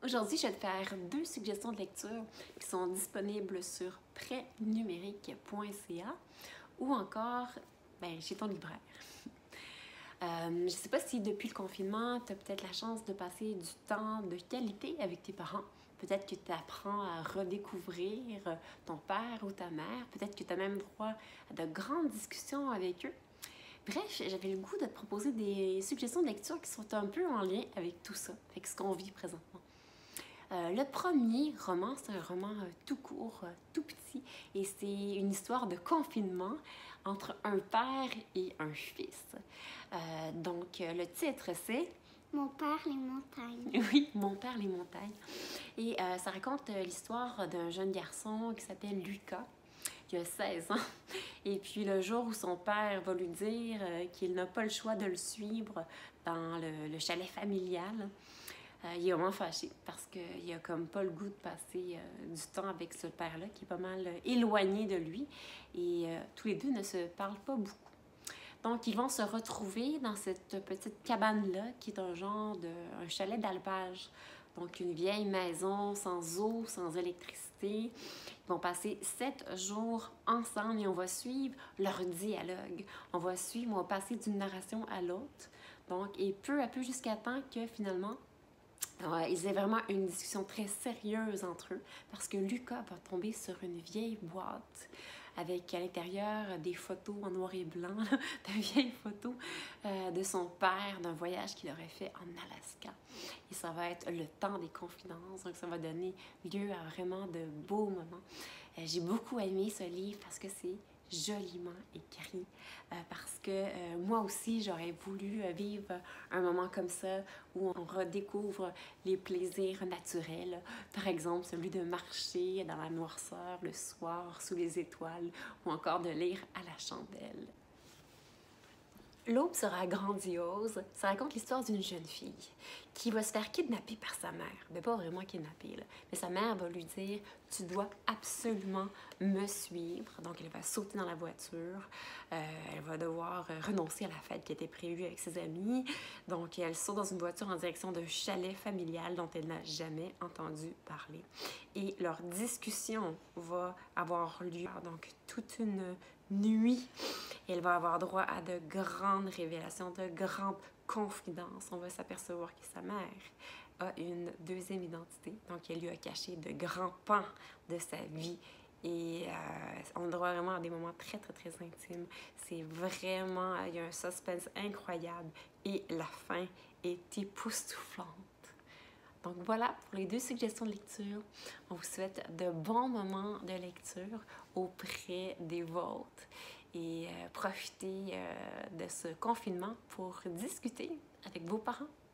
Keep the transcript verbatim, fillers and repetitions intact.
Aujourd'hui, je vais te faire deux suggestions de lecture qui sont disponibles sur prêt numérique point c a ou encore ben, chez ton libraire. Euh, je ne sais pas si depuis le confinement, tu as peut-être la chance de passer du temps de qualité avec tes parents. Peut-être que tu apprends à redécouvrir ton père ou ta mère. Peut-être que tu as même droit à de grandes discussions avec eux. Bref, j'avais le goût de te proposer des suggestions de lecture qui sont un peu en lien avec tout ça, avec ce qu'on vit présentement. Euh, le premier roman, c'est un roman euh, tout court, euh, tout petit, et c'est une histoire de confinement entre un père et un fils. Euh, donc, euh, le titre, c'est Mon père, les montagnes. Oui, Mon père, les montagnes. Et euh, ça raconte euh, l'histoire d'un jeune garçon qui s'appelle Lucas, qui a seize ans. Et puis, le jour où son père va lui dire euh, qu'il n'a pas le choix de le suivre dans le, le chalet familial, Euh, il est vraiment fâché parce qu'il a comme pas le goût de passer euh, du temps avec ce père-là qui est pas mal euh, éloigné de lui et euh, tous les deux ne se parlent pas beaucoup. Donc, ils vont se retrouver dans cette petite cabane-là qui est un genre de un chalet d'alpage. Donc, une vieille maison sans eau, sans électricité. Ils vont passer sept jours ensemble et on va suivre leur dialogue. On va suivre, on va passer d'une narration à l'autre. Donc, et peu à peu jusqu'à temps que finalement, alors, ils avaient vraiment une discussion très sérieuse entre eux parce que Lucas va tomber sur une vieille boîte avec à l'intérieur des photos en noir et blanc, de vieilles photos euh, de son père, d'un voyage qu'il aurait fait en Alaska. Et ça va être le temps des confidences, donc ça va donner lieu à vraiment de beaux moments. Euh, j'ai beaucoup aimé ce livre parce que c'est joliment écrit, euh, parce que euh, moi aussi j'aurais voulu euh, vivre un moment comme ça où on redécouvre les plaisirs naturels, par exemple celui de marcher dans la noirceur le soir sous les étoiles ou encore de lire à la chandelle. L'aube sera grandiose. Ça raconte l'histoire d'une jeune fille qui va se faire kidnapper par sa mère. Mais pas vraiment kidnapper, là. Mais sa mère va lui dire « Tu dois absolument me suivre. » Donc, elle va sauter dans la voiture. Euh, elle va devoir renoncer à la fête qui était prévue avec ses amis. Donc, elle saute dans une voiture en direction d'un chalet familial dont elle n'a jamais entendu parler. Et leur discussion va avoir lieu, donc toute une nuit. Et elle va avoir droit à de grandes révélations, de grandes confidences. On va s'apercevoir que sa mère a une deuxième identité. Donc, elle lui a caché de grands pans de sa vie. Et euh, on a droit vraiment à des moments très, très, très intimes. C'est vraiment... Il y a un suspense incroyable. Et la fin est époustouflante. Donc voilà pour les deux suggestions de lecture. On vous souhaite de bons moments de lecture auprès des vôtres et euh, profitez euh, de ce confinement pour discuter avec vos parents.